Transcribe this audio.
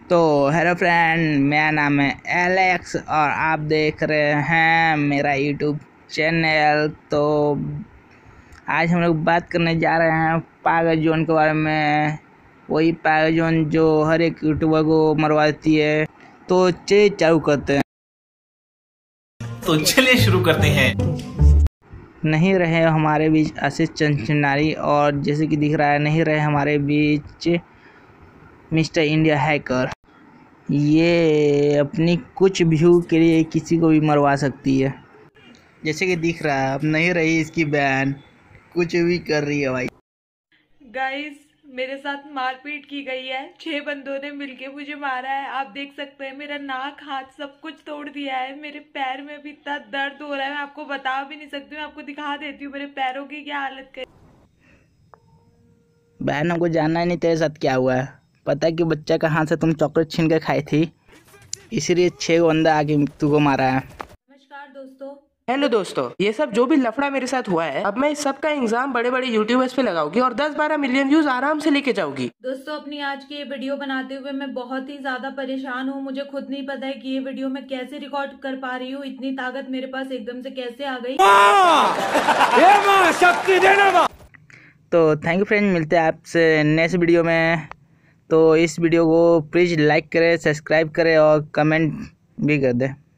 तो hello friend, मेरा नाम है एलेक्स और आप देख रहे हैं मेरा यूट्यूब चैनल। तो आज हम लोग बात करने जा रहे हैं पागल जोन के बारे में। वही पागल जोन जो हर एक यूट्यूबर को मरवाती है। तो चलिए चालू करते हैं। तो चलिए शुरू करते हैं। नहीं रहे हमारे बीच आशीष चंचनारी, और जैसे कि दिख रहा है नहीं रहे हमारे बीच मिस्टर इंडिया हैकर। ये अपनी कुछ व्यू के लिए किसी को भी मरवा सकती है। जैसे कि दिख रहा है अब नहीं रही इसकी बहन, कुछ भी कर रही है भाई। गाइस, मेरे साथ मारपीट की गई है। 6 बंदों ने मिलके मुझे मारा है। आप देख सकते हैं मेरा नाक हाथ सब कुछ तोड़ दिया है। मेरे पैर में भी इतना दर्द हो रहा है, मैं आपको बता भी नहीं सकती। मैं आपको दिखा देती हूँ मेरे पैरों की क्या हालत कर। बहन, हमको जानना ही नहीं तेरे साथ क्या हुआ है। पता है कि बच्चा का हाथ से तुम चॉकलेट छीन के खाई थी, इसीलिए 6 बंदा आके तुमको मारा है। नमस्कार दोस्तों। हेलो दोस्तों, ये सब जो भी लफड़ा मेरे साथ हुआ है, अब मैं इस सब का इंजाम बड़े बड़े यूट्यूबर्स पे लगाऊंगी और 10-12 मिलियन व्यूज आराम से लेके जाऊंगी। दोस्तों, अपनी आज की ये वीडियो बनाते हुए मैं बहुत ही ज्यादा परेशान हूँ। मुझे खुद नहीं पता है कि ये वीडियो मैं कैसे रिकॉर्ड कर पा रही हूँ। इतनी ताकत मेरे पास एकदम से कैसे आ गई। तो थैंक यू फ्रेंड, मिलते हैं आपसे नेक्स्ट वीडियो में। तो इस वीडियो को प्लीज़ लाइक करें, सब्सक्राइब करें और कमेंट भी कर दें।